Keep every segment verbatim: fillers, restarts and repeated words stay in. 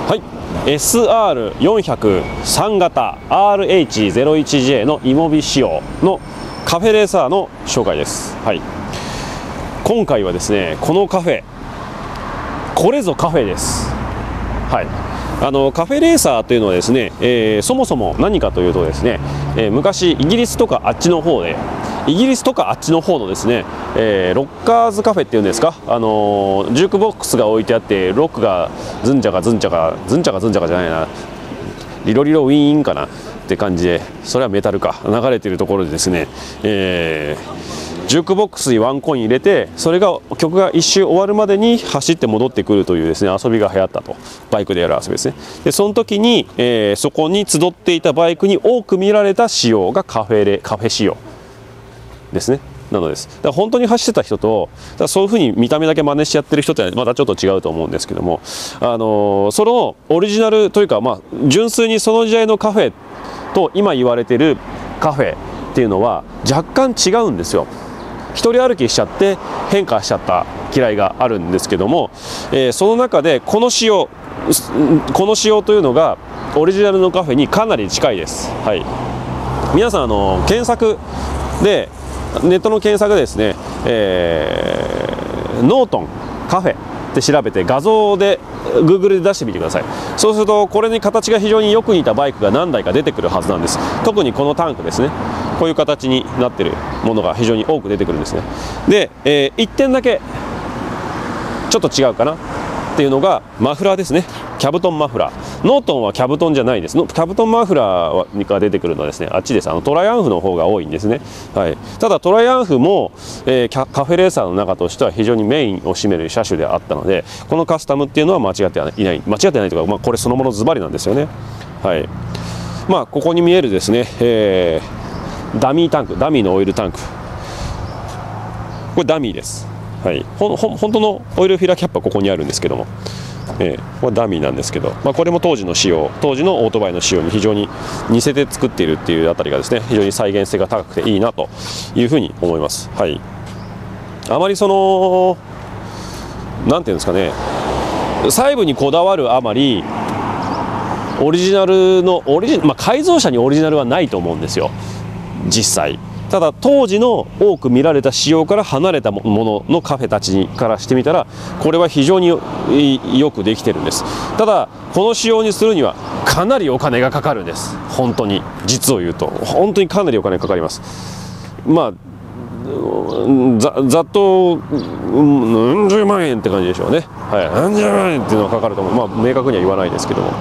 はい、エスアールよんひゃくさん 型 アールエイチゼロいちジェー のイモビ仕様のカフェレーサーの紹介です。はい、今回はですね、このカフェ、これぞカフェです。はい、あのカフェレーサーというのはですね、えー、そもそも何かというとですね、えー、昔イギリスとかあっちの方でイギリスとかあっちの方のですね、えー、ロッカーズカフェっていうんですか、あのー、ジュークボックスが置いてあってロックがズンチャカズンチャカズンチャカズンチャカじゃないな、リロリロウィーンかなって感じで、それはメタルか流れているところでですね、えー、ジュークボックスにワンコイン入れて、それが曲が一周終わるまでに走って戻ってくるというですね遊びが流行ったと。バイクでやる遊びですね。でその時に、えー、そこに集っていたバイクに多く見られた仕様がカフェレカフェ仕様ですね。なのです。だから本当に走ってた人と、だからそういうふうに見た目だけ真似しちゃってる人ってまたちょっと違うと思うんですけども、あのー、そのオリジナルというか、まあ、純粋にその時代のカフェと今言われてるカフェっていうのは若干違うんですよ。一人歩きしちゃって変化しちゃった嫌いがあるんですけども、えー、その中でこの仕様この仕様というのがオリジナルのカフェにかなり近いです。はい、皆さんあの検索でネットの検索でですね、えー、ノートンカフェって調べて画像で Google で出してみてください。そうするとこれに形が非常によく似たバイクが何台か出てくるはずなんです。特にこのタンクですね、こういう形になっているものが非常に多く出てくるんですね。で、えー、いってんだけちょっと違うかなっていうのがマフラーですね。キャブトンマフラー。ノートンはキャブトンじゃないです。キャブトンマフラーが出てくるのはですね、あっちです。あのトライアンフの方が多いんですね。はい、ただトライアンフも、えー、カフェレーサーの中としては非常にメインを占める車種であったので、このカスタムっていうのは間違ってはいない間違ってないというか、まあ、これそのものズバリなんですよね。はい、まあここに見えるですね、えー、ダミータンク、ダミーのオイルタンク、これダミーです。はい、ほほ本当のオイルフィラーキャップはここにあるんですけども、えー、これダミーなんですけど、まあ、これも当時の仕様、当時のオートバイの仕様に非常に似せて作っているっていうあたりがですね、非常に再現性が高くていいなというふうに思います。はい、あまりそのなんていうんですかね、細部にこだわるあまりオリジナルのオリジ、まあ、改造車にオリジナルはないと思うんですよ実際。ただ当時の多く見られた仕様から離れたもののカフェたちからしてみたら、これは非常によくできてるんです。ただこの仕様にするにはかなりお金がかかるんです。本当に実を言うと本当にかなりお金かかります。まあざ, ざっと何十万円って感じでしょうね。はい、何十万円っていうのはかかると思う。まあ明確には言わないですけども、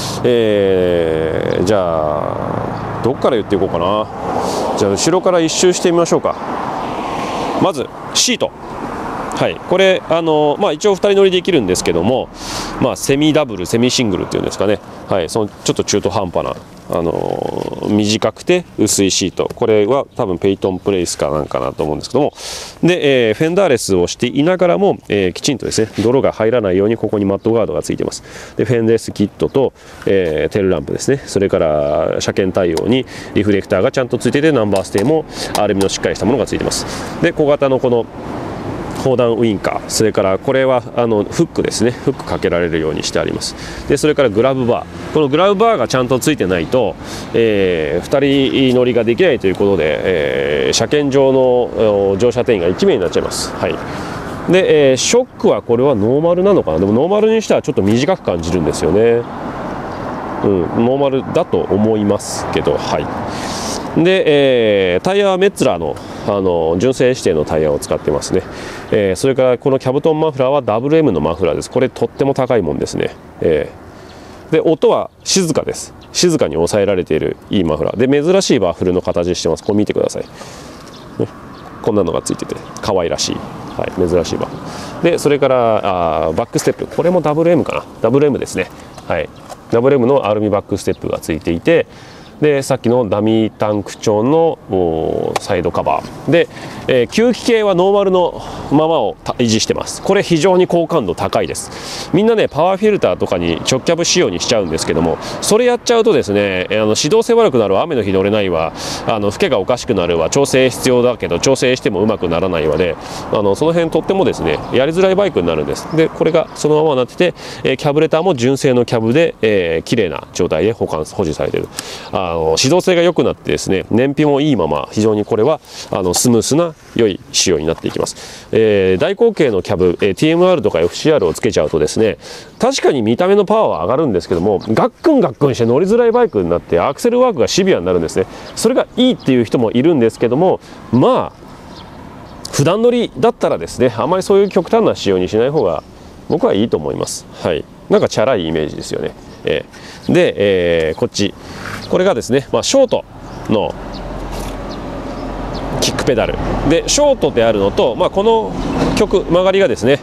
えー、じゃあどっから言っていこうかな。じゃあ後ろから一周してみましょうか。まずシート、はい、これあの、まあ、一応ふたり乗りできるんですけども、まあ、セミダブルセミシングルっていうんですかね、はい、そのちょっと中途半端なあの短くて薄いシート、これは多分ペイトンプレイスかなんかなと思うんですけども、で、えー、フェンダーレスをしていながらも、えー、きちんとですね泥が入らないようにここにマットガードがついています。でフェンレスキットと、えー、テールランプですね、それから車検対応にリフレクターがちゃんとついていて、ナンバーステーもアルミのしっかりしたものがついています。で小型のこの砲弾ウインカー、それからこれはあのフックですね、フックかけられるようにしてあります。でそれからグラブバー、このグラブバーがちゃんとついてないと、えー、ふたり乗りができないということで、えー、車検上の乗車定員がいち名になっちゃいます。はい、で、えー、ショックはこれはノーマルなのかな。でもノーマルにしてはちょっと短く感じるんですよね。うん、ノーマルだと思いますけど、はい。で、えー、タイヤはメッツラーの、あの純正指定のタイヤを使ってますね。えー、それからこのキャブトンマフラーは ダブリューエム のマフラーです。これとっても高いもんですね。えー、で音は静かです。静かに抑えられているいいマフラーで、珍しいバッフルの形してます。これ見てください、ね、こんなのがついてて可愛らしい、はい、珍しいバッフルで、それからあバックステップ、これも ダブリューエム かな、 ダブリューエム ですね。はい、ダブリューエム のアルミバックステップがついていて、 でさっきのダミータンク調のサイドカバーで、えー、吸気系はノーマルのままを維持してます。これ非常に好感度高いです。みんなねパワーフィルターとかに直キャブ仕様にしちゃうんですけども、それやっちゃうとですね、あの始動性悪くなるわ、雨の日乗れないわ、あのフケがおかしくなるわ、調整必要だけど調整してもうまくならないわで、あのその辺とってもですねやりづらいバイクになるんです。でこれがそのままなってて、えー、キャブレターも純正のキャブで、えー、綺麗な状態で保管保持されている。あの始動性が良くなってですね、燃費もいいまま非常にこれはあのスムースな良い仕様になっていきます。えー、大口径のキャブ、えー、ティーエムアール とか エフシーアール をつけちゃうとですね、確かに見た目のパワーは上がるんですけども、ガックンガックンして乗りづらいバイクになってアクセルワークがシビアになるんですね。それがいいっていう人もいるんですけども、まあ普段乗りだったらですね、あまりそういう極端な仕様にしない方が僕はいいと思います。はい、なんかチャラいイメージですよね。えー、で、えー、こっちこれがですね、まあ、ショートのキックペダルでショートであるのと、まあ、この曲曲がりがですね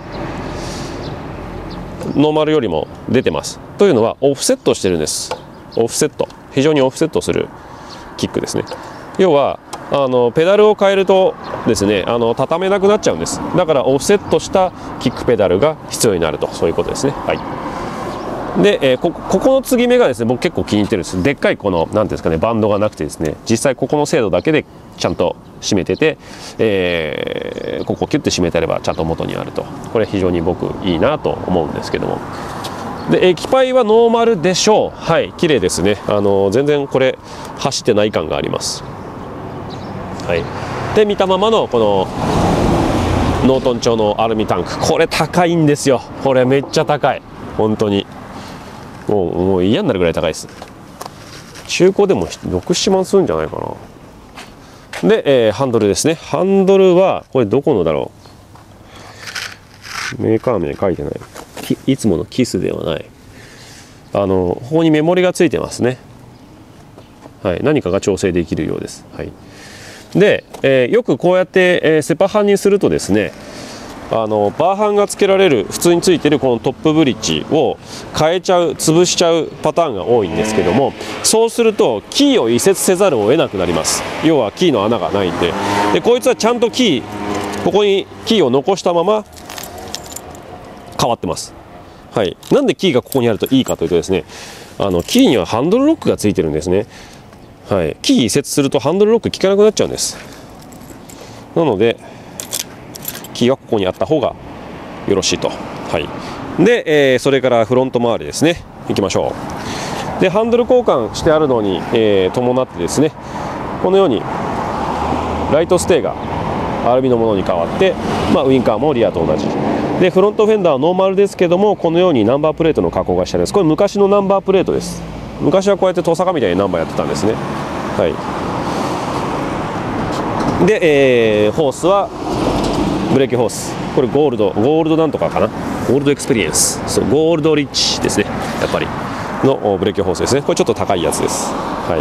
ノーマルよりも出てます。というのはオフセットしてるんです。オフセット、非常にオフセットするキックですね。要はあのペダルを変えるとですね、あの畳めなくなっちゃうんです。だからオフセットしたキックペダルが必要になると、そういうことですね。はい。で、えー、こ, ここの継ぎ目がですね僕結構気に入ってるんです。でっかいこの何ていうんですかね、バンドがなくてですね、実際ここの精度だけでちゃんと締めてて、えー、ここキュッて締めてればちゃんと元にあると、これ非常に僕いいなと思うんですけども、で液パイはノーマルでしょう。はい、綺麗ですね。あの全然これ走ってない感があります。はい、で見たままのこのノートン調のアルミタンク、これ高いんですよ。これめっちゃ高い、本当にもう、もう嫌になるぐらい高いです。中古でもろく、ななまんするんじゃないかな。で、えー、ハンドルですね。ハンドルはこれどこのだろう、メーカー名書いてない、いつものキスではない、あのここにメモリがついてますね。はい、何かが調整できるようです。はい、で、えー、よくこうやって、えー、セパハンにするとですね、あのバーハンがつけられる普通についてるこのトップブリッジを変えちゃう、潰しちゃうパターンが多いんですけども、そうするとキーを移設せざるを得なくなります。要はキーの穴がないんで、でこいつはちゃんとキー、ここにキーを残したまま変わってます。はい、なんでキーがここにあるといいかというとですね、あのキーにはハンドルロックがついてるんですね。はい、キー移設するとハンドルロック効かなくなっちゃうんです。なのでキーはここにあった方がよろしいと。はい、で、えー、それからフロント周りですね、いきましょう。でハンドル交換してあるのに、えー、伴ってですね、このようにライトステーがアルミのものに変わって、まあ、ウインカーもリアと同じで、フロントフェンダーはノーマルですけども、このようにナンバープレートの加工がしてあります。これ昔のナンバープレートです。昔はこうやってトサカみたいにナンバーやってたんですね。はい、で、えー、ホースはブレーキホース、これゴールドゴールドなんとかかな、ゴールドエクスペリエンス、そうゴールドリッチですね、やっぱりのブレーキホースですね。これちょっと高いやつです。はい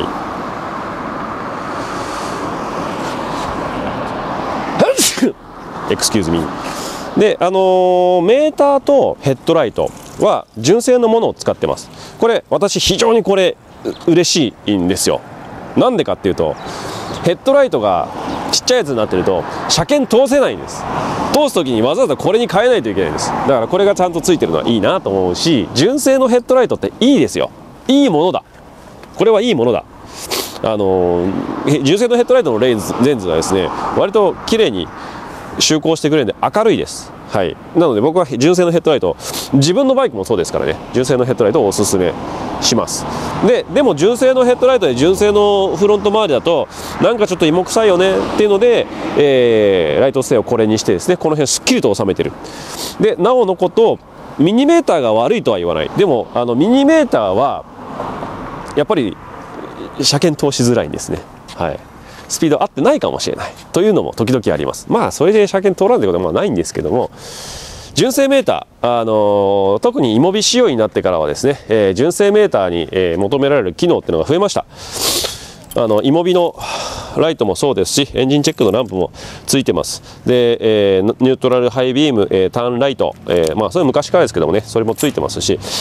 エクスキューズミー。で、あのー、メーターとヘッドライトは純正のものを使ってます。これ私非常にこれ嬉しいんですよ。なんでかっていうと、ヘッドライトがちっちゃいやつになってると車検通せないんです。通す時にわざわざこれに変えないといけないんです。だからこれがちゃんとついてるのはいいなと思うし、純正のヘッドライトっていいですよ。いいものだ、これはいいものだ。あのー、純正のヘッドライトのレンズレンズはですね、割と綺麗に就航してくれるんで明るいです。はい、なので僕は純正のヘッドライト、自分のバイクもそうですからね、純正のヘッドライトをおすすめします。ででも純正のヘッドライトで純正のフロント周りだとなんかちょっと芋臭いよねっていうので、えー、ライトステーをこれにしてですね、この辺すっきりと収めてる。でなおのことミニメーターが悪いとは言わない。でもあのミニメーターはやっぱり車検通しづらいんですね。はい、スピード合ってないかもしれないというのも時々あります。まあそれで車検通らんということはまあないんですけども、純正メーター、あのー、特にイモビ仕様になってからはですね、えー、純正メーターに、えー、求められる機能っていうのが増えました。あのイモビのライトもそうですし、エンジンチェックのランプもついてます。で、えー、ニュートラルハイビーム、えー、ターンライト、えー、まあそれは昔からですけどもね、それもついてますし、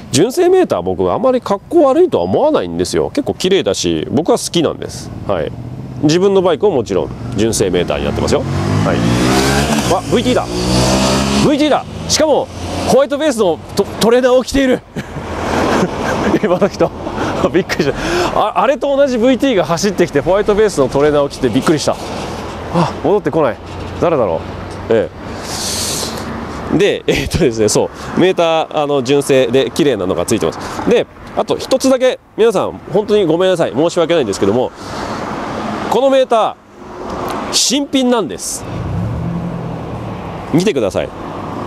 純正メーター僕あまり格好悪いとは思わないんですよ。結構綺麗だし僕は好きなんです。はい、自分のバイクももちろん純正メーターになってますよ。はい、わ ブイティー だ ブイティー だ。しかもホワイトベースの ト, トレーナーを着ている今の人びっくりした。 あ, あれと同じ ブイティー が走ってきてホワイトベースのトレーナーを着てびっくりした。あ、戻ってこない。誰だろう。ええ、でえー、っとですねそうメーターあの純正で綺麗なのがついてます。であと一つだけ皆さん本当にごめんなさい、申し訳ないんですけども、このメーター新品なんです。見てください。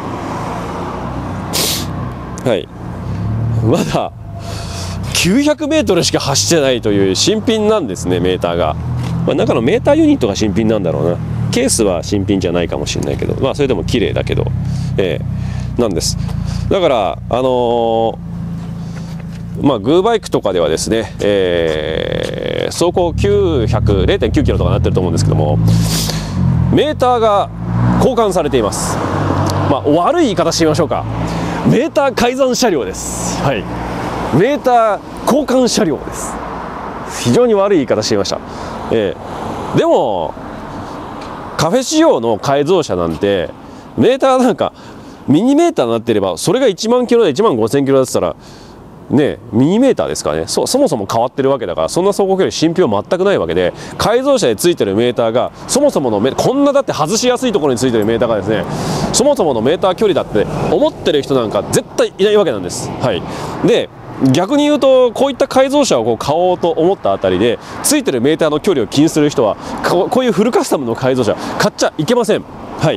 はい、まだきゅうひゃくメートルしか走ってないという新品なんですね、メーターが。まあ、中のメーターユニットが新品なんだろうな。ケースは新品じゃないかもしれないけど、まあそれでも綺麗だけど、えー、なんです。だからあのー、まあグーバイクとかではですね、えー、走行きゅうひゃく れいてんきゅうキロとかなってると思うんですけども、メーターが交換されています。まあ悪い言い方してみましょうか。メーター改ざん車両です。はい、メーター交換車両です。非常に悪い言い方してみました。えー、でもカフェ仕様の改造車なんてメーターなんかミニメーターになってればそれがいちまんキロでいちまんごせんキロだったらね、ミニメーターですからね。 そ, そもそも変わってるわけだから、そんな走行距離信憑全くないわけで、改造車でついてるメーターがそもそものメこんなだって外しやすいところについてるメーターがですね、そもそものメーター距離だって思ってる人なんか絶対いないわけなんです。はい、で逆に言うとこういった改造車をこう買おうと思ったあたりでついてるメーターの距離を気にする人はこういうフルカスタムの改造車買っちゃいけません。はい、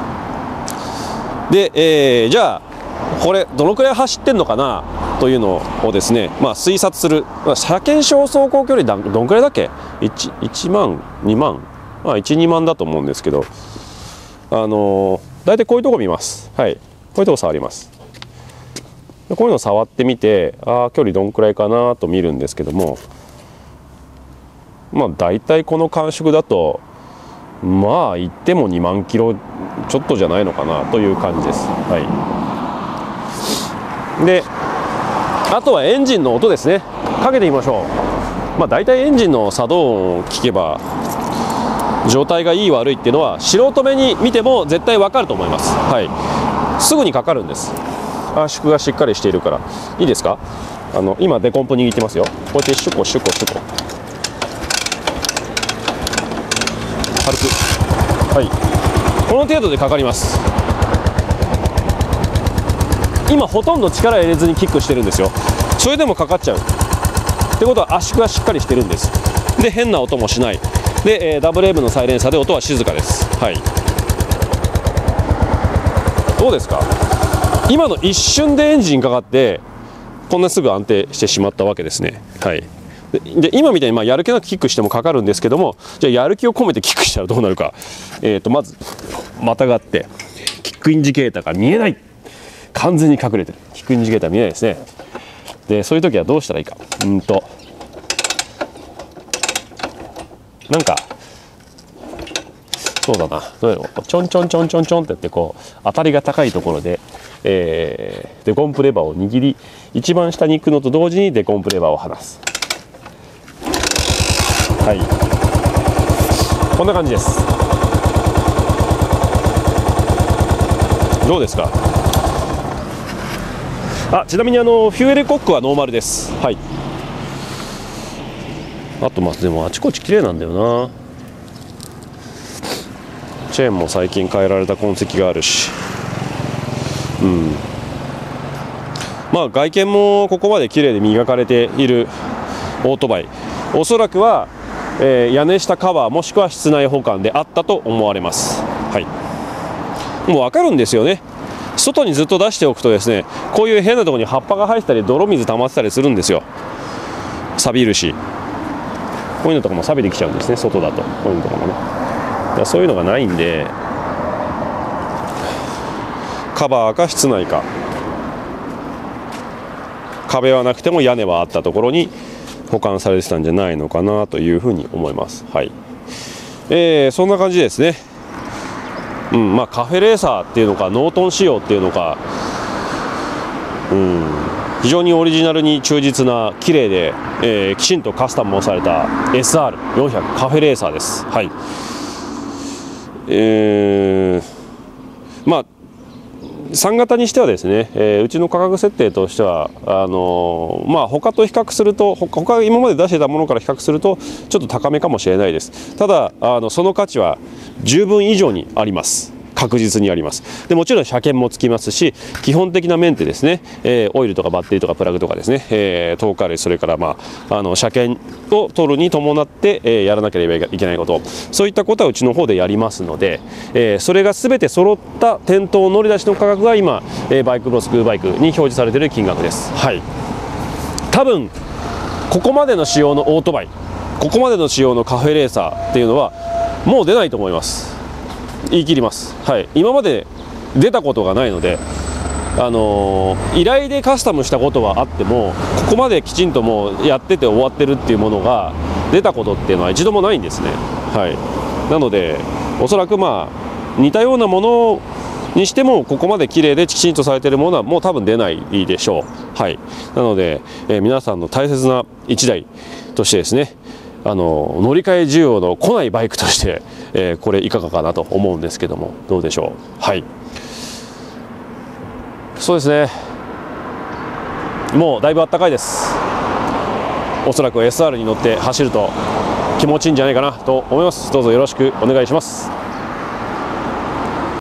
で、えー、じゃあこれどのくらい走ってんのかなというのをですね、まあ、推察する、まあ、車検証走行距離だどんくらいだっけ 1, いちまんにまん、まあ、いちにまんだと思うんですけど、あのー、大体こういうとこ見ます。はい、こういうとこ触ります。こういうのを触ってみて、あ距離どんくらいかなと見るんですけども、まあ大体この感触だとまあ言ってもにまんキロちょっとじゃないのかなという感じです。はい、であとはエンジンの音ですね。かけてみましょう。まあ大体エンジンの作動音を聞けば状態がいい悪いっていうのは素人目に見ても絶対わかると思います。はい、すぐにかかるんです。圧縮がしっかりしているから。いいですか。あの今デコンポ握ってますよ。こうやってシュコシュコシュコ軽く、はい、この程度でかかります。今ほとんど力入れずにキックしてるんですよ。それでもかかっちゃうってことは圧縮がしっかりしてるんです。で変な音もしない。で、えー、ダブルエムのサイレンサーで音は静かです。はい、どうですか。今の一瞬でエンジンかかってこんなすぐ安定してしまったわけですね。はい、で, で今みたいにまあやる気なくキックしてもかかるんですけども、じゃあやる気を込めてキックしたらどうなるか。えー、とまずまたがってキックインジケーターが見えない。完全に隠れてる。キックインジケーター見えないですね。でそういう時はどうしたらいいか。うんとなんかそうだな、どうやろう、ちょんちょんちょんちょんちょんってやってこう当たりが高いところで、えー、デコンプレバーを握り一番下に行くのと同時にデコンプレバーを離す。はい、こんな感じです。どうですか。あちなみにあのフューエルコックはノーマルです。はい、あとまあでもあちこち綺麗なんだよな。チェーンも最近変えられた痕跡があるし、うん、まあ外見もここまで綺麗で磨かれているオートバイ、おそらくは、えー、屋根下カバーもしくは室内保管であったと思われます。はい、もう分かるんですよね。外にずっと出しておくとですね、こういう変なところに葉っぱが生えてたり泥水溜まってたりするんですよ。錆びるし、こういうのとかも錆びてきちゃうんですね、外だと。こういうのとかもね、そういうのがないんで、カバーか室内か、壁はなくても屋根はあったところに保管されてたんじゃないのかなというふうに思います。はい、えー、そんな感じですね。うんまあ、カフェレーサーっていうのかノートン仕様っていうのか、うん、 非常にオリジナルに忠実な綺麗で、えー、きちんとカスタムもされた エスアールよんひゃく カフェレーサーです。はい。えー、まあさん型にしてはですね、えー、うちの価格設定としてはあのー、まあ他と比較すると他他今まで出してたものから比較するとちょっと高めかもしれないです。ただあのその価値は十分以上にあります。確実にあります。でもちろん車検もつきますし、基本的なメンテですね、えー、オイルとかバッテリーとかプラグとかですね、えー、透過類、それから、まあ、あの車検を取るに伴って、えー、やらなければいけないこと、そういったことはうちの方でやりますので、えー、それが全て揃った店頭乗り出しの価格が今、えー、バイクブロスクバイクに表示されている金額です。はい。多分ここまでの仕様のオートバイ、ここまでの仕様のカフェレーサーっていうのはもう出ないと思います。言い切ります。はい、今まで出たことがないので、あのー、依頼でカスタムしたことはあってもここまできちんともうやってて終わってるっていうものが出たことっていうのは一度もないんですね。はい、なのでおそらくまあ似たようなものにしてもここまで綺麗できちんとされているものはもう多分出ないでしょう。はい、なので、えー、皆さんの大切ないちだいとしてですね、あの乗り換え需要の来ないバイクとして、えー、これいかがかなと思うんですけども、どうでしょう。はい、そうですね、もうだいぶあったかいです。おそらく エスアール に乗って走ると気持ちいいんじゃないかなと思います。どうぞよろしくお願いします。